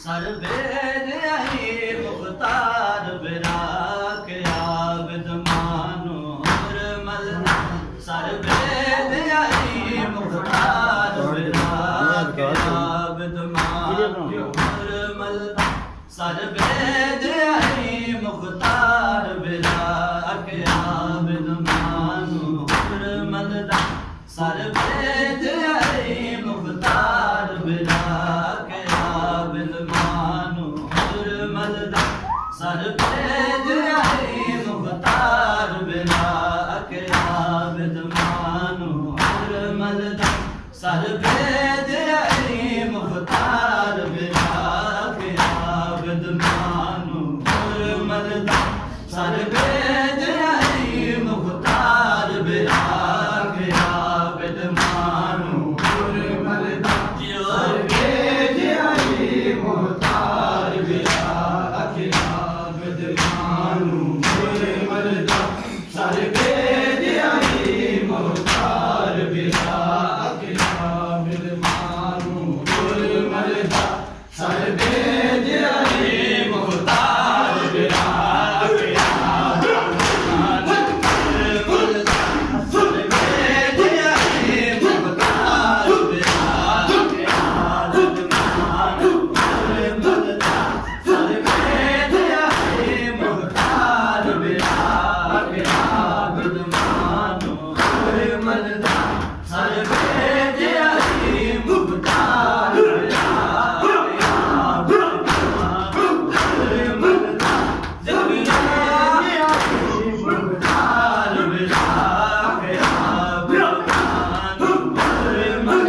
सरबेद आई मुख्तार बिरा के आबिद मानो हुरमल सरबेद आई मुख्तार बिरा के आबिद मानो हुरमल सरबेद आई मुख्तार बिरा के आबिद मानो हुरमल सरबेद आई मुख्तार बिरा के आबिद मानो हुरमल सरबेद आई मुख्तार बिरा के आबिद मानो हुरमल सरबेद आई मुख्तार बिरा के आबिद मानो हुरमल सरबेद आई मुख्तार बिरा के आबिद मानो हुरमल सरबेद आई मुख्तार बिरा के आबिद मानो हुरमल सरबेद आई मुख्तार बिरा के आबिद मानो हुरमल सरबेद आई मुख्तार बिरा के आबिद मानो हुरमल सरबेद आई मुख्तार बिरा के आबिद मानो हुरमल सरबेद आई मुख्तार बिरा के आबिद मानो हुरमल सरबेद आई मुख्तार बिरा के आबिद मानो हुरमल सरबेद आई मुख्तार बिरा के आबिद मानो हुरमल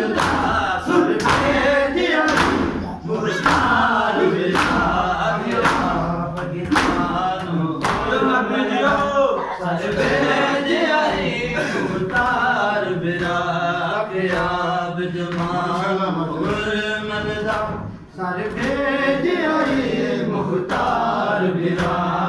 सरबेद आई मुख्तार बिरा के आबिद मानो हुरमल सरबेद आई मुख्तार बिरा के आबिद मानो हुरमल सरबेद आई मुख्तार बिरा